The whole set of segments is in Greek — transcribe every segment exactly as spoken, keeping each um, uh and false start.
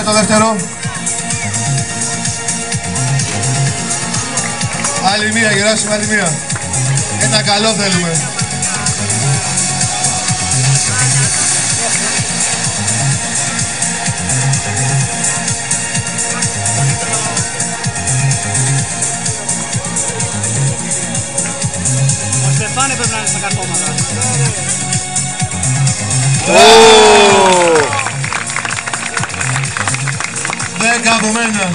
το δεύτερο. Άλλη μία, Γεράσιμο, άλλη μία. Ένα καλό θέλουμε. Ο Στεφάνη πρέπει να είναι στα καρπώματα. Δέκα από μένα.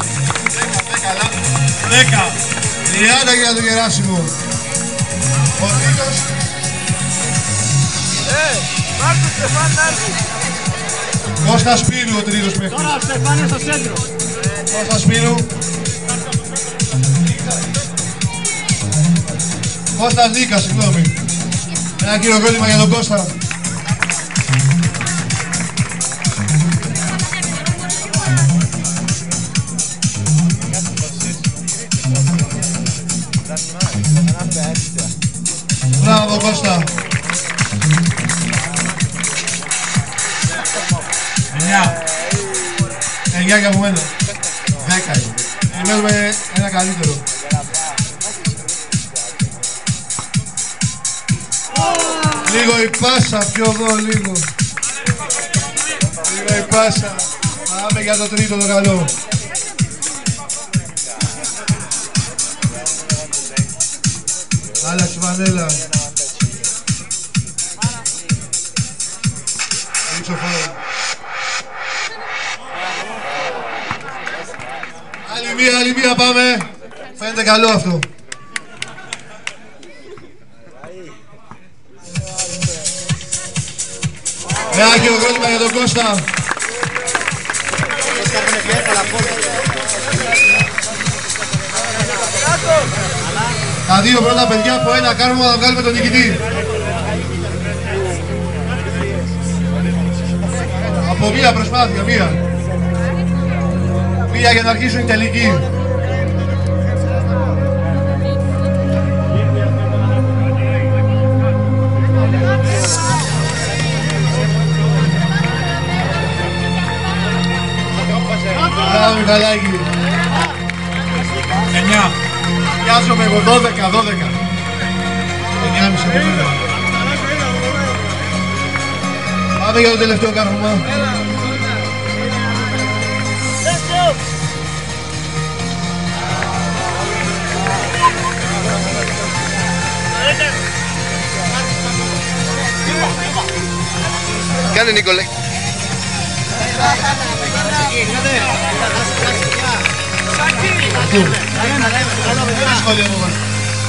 Δέκα. Τριάντα για τον Γεράσιμο. Ο Νίκος. Ε, πάρ' το Στεφάνη να έρθει. Κώστα Σπύρου ο τρίτος παίκτης. Τώρα ο Στεφάνη στο κέντρο. Κώστα Σπύρου. Κώστας Νίκα, συγγνώμη. Ένα χειροκρότημα για τον Κώστα. Μπράβο Κώστα. Εννιά. Εννιά και από μένα. Δέκα είναι. Περιμένουμε ένα καλύτερο. Λίγο η πάσα, πιο εδώ λίγο. Λίγο η πάσα. Πάμε για το τρίτο το καλό. Άλλαξε Βανέλα. Ρίξω φάουλ. Άλλη μία, άλλη μία πάμε. Φαίνεται καλό αυτό. Ένα χειροκρότημα για τον Κώστα. Τα δύο πρώτα παιδιά από ένα κάρβομα θα βγάλουμε τον νικητή. Από μία προσπάθεια, μία. Μία για να αρχίσουν οι τελικοί. Μπράβο Μιχαλάκη. Εννιά. Πιάζομαι εγώ δώδεκα, δώδεκα. Εννιά μισή από μένα. Πάμε για το τελευταίο κάρβομα. Κάνε Νίκολε. Σχόλια μου μας.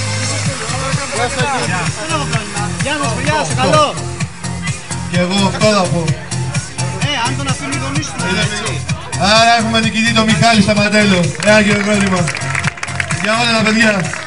Γιάννος, φιλιά, σε καλό. Και εγώ αυτό θα πω. Ε, αν τον αφήνει τον ίσου. Άρα έχουμε νικητή τον Μιχάλη Σταματέλο. Ένα χειροκρότημα. Για όλα τα παιδιά.